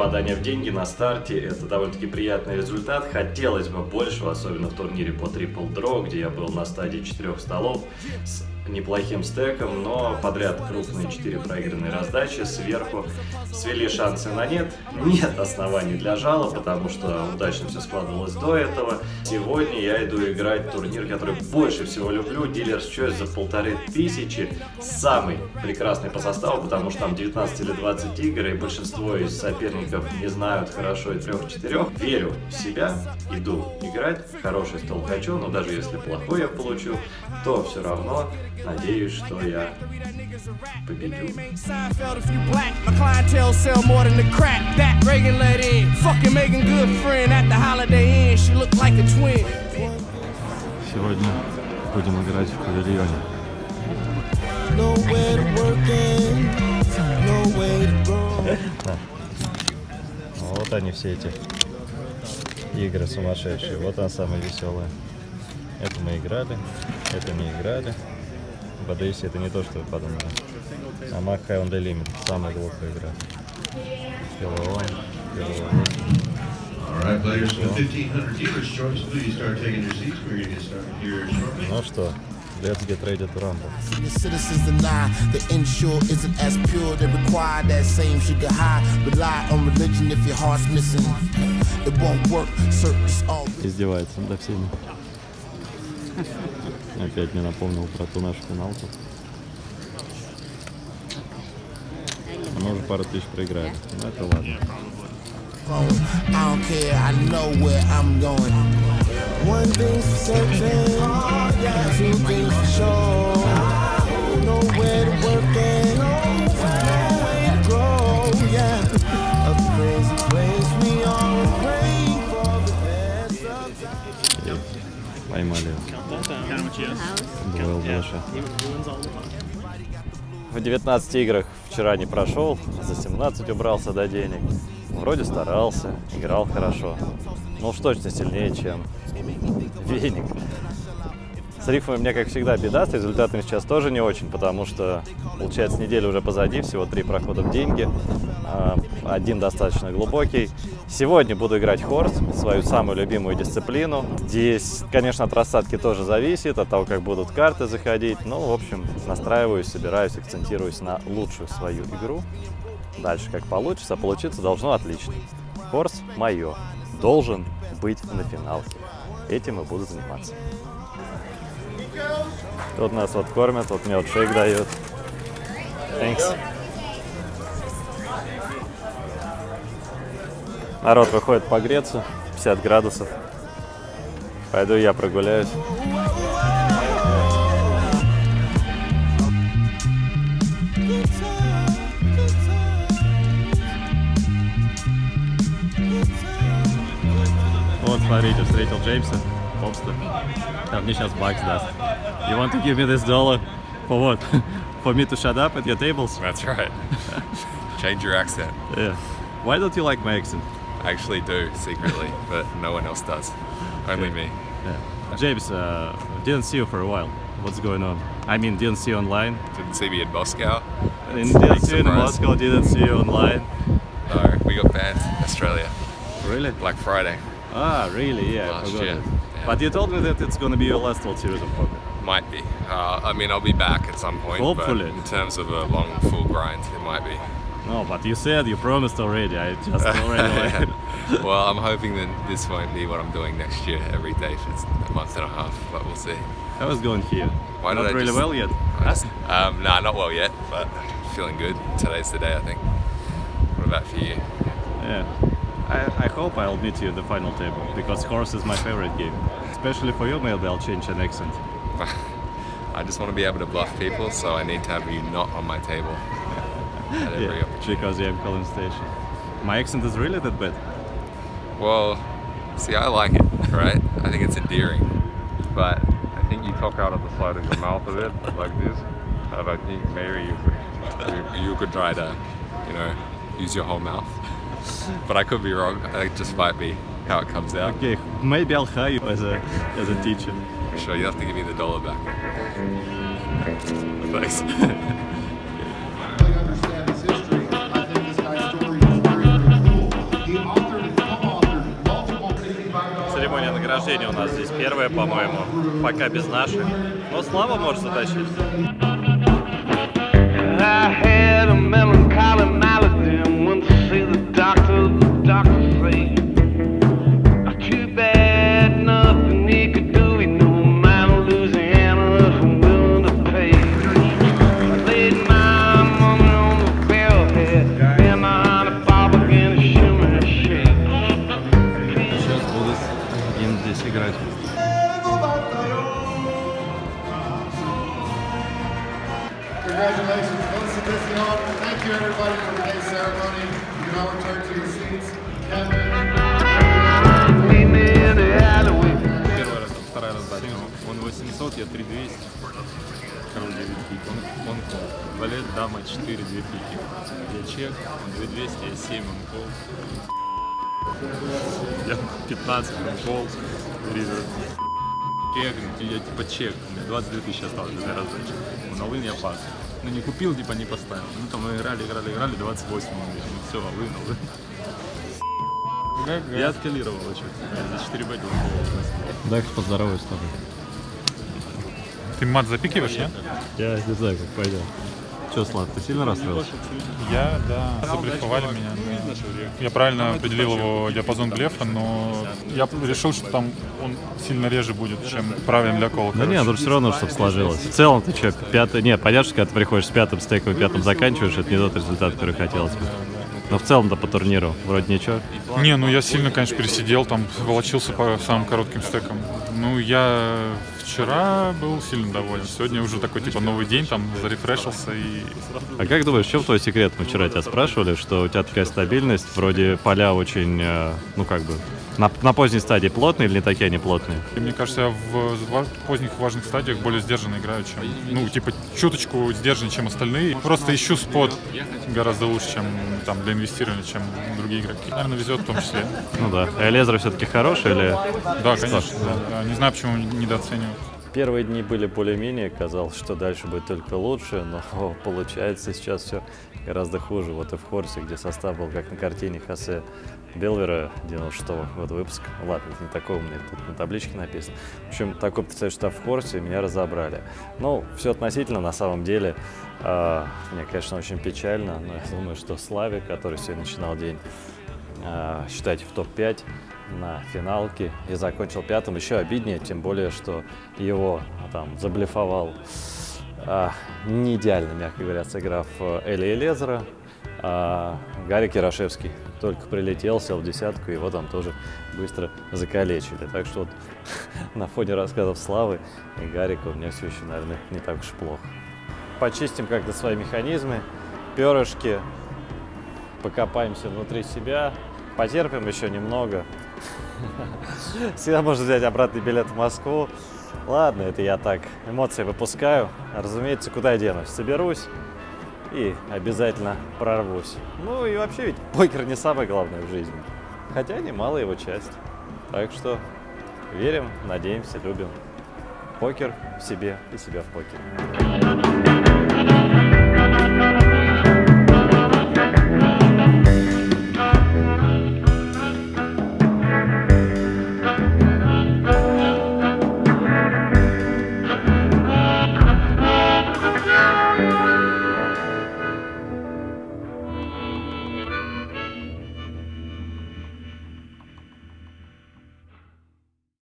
попадания в деньги на старте. Это довольно-таки приятный результат. Хотелось бы большего, особенно в турнире по Triple Draw, где я был на стадии 4 столов с неплохим стеком, но подряд крупные 4 проигранные раздачи сверху свели шансы на нет. Нет оснований для жалоб, потому что удачно все складывалось до этого. Сегодня я иду играть турнир, который больше всего люблю, Dealer's Choice за 1500. Самый прекрасный по составу, потому что там 19 или 20 игр, и большинство из соперников не знают хорошо и 3-4. Верю в себя, иду играть, хороший стол хочу, но даже если плохой я получу, то все равно надеюсь, что я победю. Сегодня будем играть в павильоне. Вот они все эти игры сумасшедшие. Вот она самая веселая. Это мы играли, это не играли. БДС это не то, что вы подумали. А Mach High on the Limit самая глупая игра. Ну что, let's get ready to rumble. Издевается над всеми. Опять мне напомнил про ту нашу финалку. Мы уже пару тысяч проиграли. Ну это ладно. Поймали. В 19 играх вчера не прошел, за 17 убрался до денег. Вроде старался, играл хорошо. Но уж точно сильнее, чем Веник. С рифами у меня, как всегда, беда, с результатами сейчас тоже не очень, потому что, получается, неделя уже позади, всего 3 прохода в деньги, один достаточно глубокий. Сегодня буду играть хорс, свою самую любимую дисциплину. Здесь, конечно, от рассадки тоже зависит, от того, как будут карты заходить. Ну, в общем, настраиваюсь, собираюсь, акцентируюсь на лучшую свою игру. Дальше как получится, получиться должно отлично. Хорс мое, должен быть на финалке. Этим и буду заниматься. Тут нас вот кормят, вот мне вот шейк дают. Thanks. Народ выходит погреться, 50 градусов. Пойду я прогуляюсь. Вот, смотрите, встретил Джеймса. А мне сейчас бакс даст. You want to give me this $1 for what? For me to shut up at your tables? That's right. Change your accent. Yeah. Why don't you like my accent? I actually do, secretly, but no one else does. Only me. Yeah. James, didn't see you for a while. What's going on? I mean, didn't see you online. Didn't see me in Moscow. Didn't see you in Moscow, didn't see you online. No, we got banned in Australia. Really? Black Friday. Ah, really? Yeah, Last I forgot year. it. Yeah. But you told me that it's going to be your last World Series of Poker. Might be. I mean, I'll be back at some point. Hopefully. But in terms of a long, full grind, it might be. No, but you said, you promised already. I just already like... Well, I'm hoping that this won't be what I'm doing next year every day for a month and a half, but we'll see. How is going here? Why Not did I really just- well yet? Nah, not well yet, but feeling good. Today's the day, I think. What about for you? Yeah. I hope I'll meet you in the final table, because horse is my favorite game. Especially for you, maybe I'll change an accent. I just want to be able to bluff people, so I need to have you not on my table at every Yeah, opportunity. because I'm calling station. My accent is really that bad? Well, see, I like it, right? I think it's endearing, but I think you talk out of the side of your mouth a bit, like this, and I think maybe you could try to, you know, use your whole mouth. But I could be wrong. Just might be how it comes out. Okay, maybe I'll hire you as a teacher. Sure, you have to give me the $1 back. Thanks. Understand his history. I think this guy's story is very, very cool. Главное награждение у нас здесь первое, по-моему, пока без наших. Но Слава может затащить. Играть. Congratulations, Melissa Bisson. Thank you everybody for today's ceremony. You can all return to your seats. Первый раз, вторая раздача. Он 800, я 3200. Король 9 пик. Он валет, дама 4, 2 пики. Я чек, он 2200, я 7, он кол. Я 15, он кол. Чек, я типа чек, у меня 22 тысячи осталось для раздачи. На я пас. Ну не купил, типа не поставил. Ну там мы играли, 28 ну все, вынул. Я откалировал что-то. За 4 бэкла. Дай поздороваюсь с тобой. Ты мат запикиваешь, нет? Я не знаю, как пойдет. Че, Слав, ты сильно расстроился? Я, да. Заблефовали меня. Я правильно определил его диапазон блефа, но я решил, что там он сильно реже будет, чем правильно для кола. Да нет, но все равно, чтобы сложилось. В целом, ты что, пятый... Нет, понятно, что когда ты приходишь с пятым стейком и пятым заканчиваешь, это не тот результат, который хотелось бы. Но в целом-то по турниру вроде ничего. Не, ну я сильно, конечно, пересидел, там волочился по самым коротким стекам. Ну, я вчера был сильно доволен. Сегодня уже такой, типа, новый день, там, зарефрешился и... А как думаешь, в чем твой секрет? Мы вчера тебя спрашивали, что у тебя такая стабильность, вроде поля очень, ну, как бы, на поздней стадии плотные или не такие они плотные? И мне кажется, я в поздних важных стадиях более сдержанно играю, чем, ну, типа, чуточку сдержаннее, чем остальные. Просто ищу спот гораздо лучше, чем, там, для инвестирования, чем другие игроки. Наверное, везет в том числе. Ну да. А Элезер все-таки хороший или... Да, конечно, да. Не знаю, почему недооценивают. Первые дни были более-менее, казалось, что дальше будет только лучше, но получается сейчас все гораздо хуже. Вот и в Хорсе, где состав был как на картине Хосе Белвера 96-го года выпуска. Ладно, это не такой умный, тут на табличке написано. В общем, такой представляющий состав в Хорсе, меня разобрали. Ну, все относительно, на самом деле. Мне, конечно, очень печально, но я думаю, что Славик, который сегодня начинал день, считайте, в топ-5 на финалке и закончил пятым, еще обиднее, тем более, что его там заблефовал не идеально, мягко говоря, сыграв Эли Элезера, Гарик Ярошевский только прилетел, сел в десятку, его там тоже быстро закалечили. Так что вот, на фоне рассказов Славы и Гарика у меня все еще, наверное, не так уж плохо. Почистим как-то свои механизмы, перышки, покопаемся внутри себя, потерпим еще немного. Всегда можно взять обратный билет в Москву. Ладно, это я так эмоции выпускаю. Разумеется, куда я денусь? Соберусь и обязательно прорвусь. Ну и вообще ведь покер не самое главное в жизни. Хотя немалая его часть. Так что верим, надеемся, любим. Покер в себе и себя в покере.